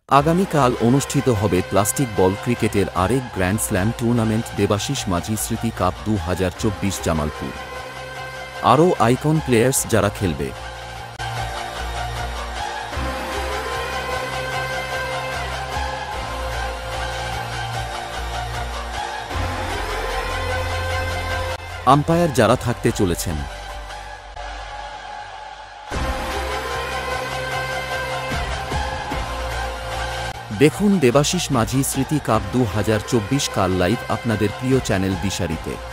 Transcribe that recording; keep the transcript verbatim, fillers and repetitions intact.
আগামীকাল অনুষ্ঠিত হবে প্লাস্টিক বল ক্রিকেটের আরেক গ্র্যান্ড স্ল্যাম টুর্নামেন্ট দেবাশিস মাঝি স্মৃতি কাপ দু হাজার চব্বিশ জামালপুর। আরও আইকন প্লেয়ার্স যারা খেলবে। আম্পায়ার যারা থাকতে চলেছেন। দেখুন দেবাশিস মাঝি স্মৃতি কাপ দু হাজার চব্বিশ কাল লাইভ আপনাদের প্রিয় চ্যানেল দিশারিতে।